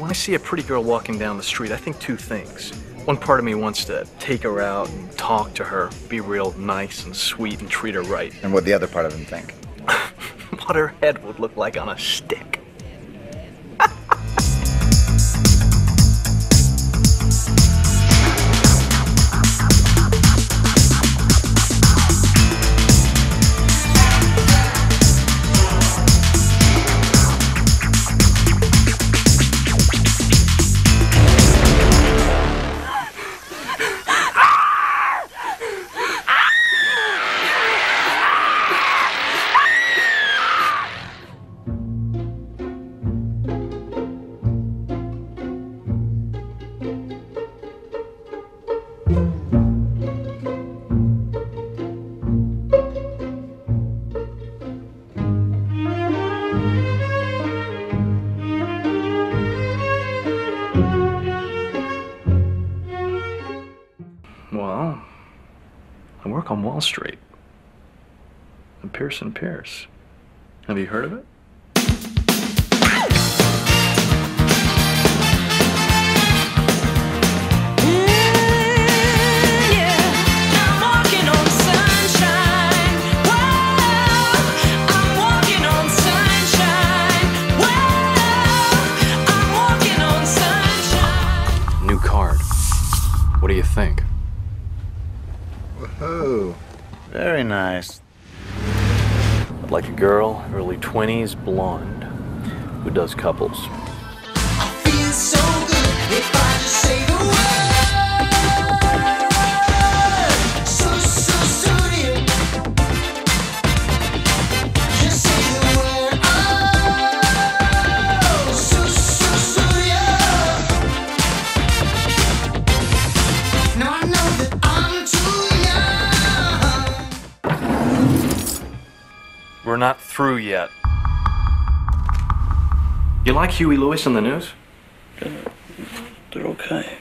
When I see a pretty girl walking down the street, I think two things. One part of me wants to take her out and talk to her, be real nice and sweet and treat her right. And what the other part of him think? What her head would look like on a stick. Well, I work on Wall Street. I'm Pearson Pierce. Have you heard of it? New card. What do you think? Whoa, very nice. I'd like a girl, early 20s, blonde, who does couples. I feel so good if I just say the word. Studio. Just say the word. Oh, studio. Now I know that I'm too young. We're not through yet. You like Huey Lewis on the news? They're okay.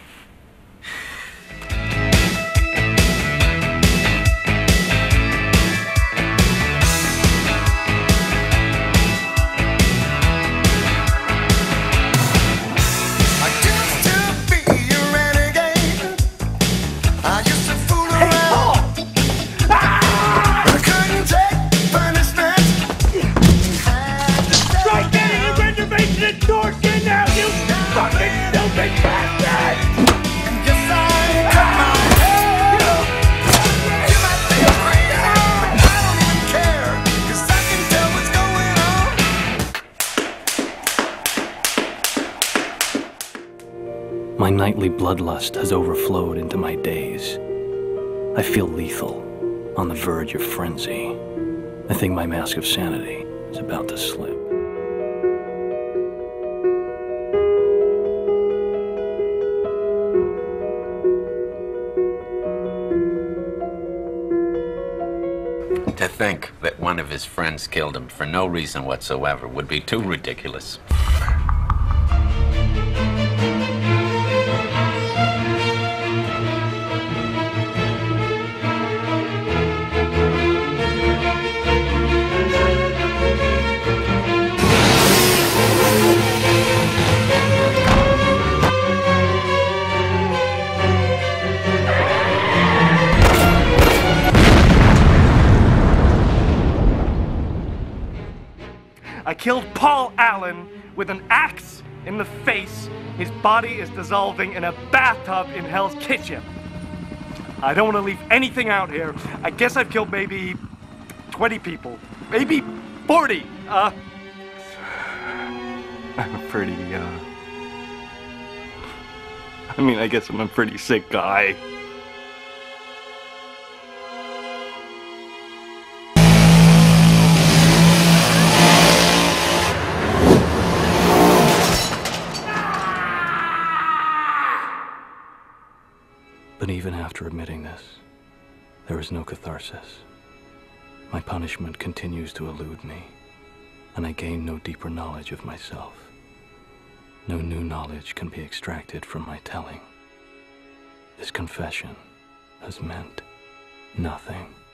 I used to be a renegade. I used to fool around. I couldn't take punishment. Strike getting a reservation at Dorkin now, you fucking stupid bastard! Yes, I cut my hair. You might think I'm crazy, but I don't even care, 'cause I can tell what's going on. My nightly bloodlust has overflowed into my days. I feel lethal, on the verge of frenzy. I think my mask of sanity is about to slip. To think that one of his friends killed him for no reason whatsoever would be too ridiculous. I killed Paul Allen with an axe in the face. His body is dissolving in a bathtub in Hell's Kitchen. I don't want to leave anything out here. I guess I've killed maybe 20 people. Maybe 40. I'm a pretty, I guess I'm a pretty sick guy. But even after admitting this, there is no catharsis. My punishment continues to elude me, and I gain no deeper knowledge of myself. No new knowledge can be extracted from my telling. This confession has meant nothing.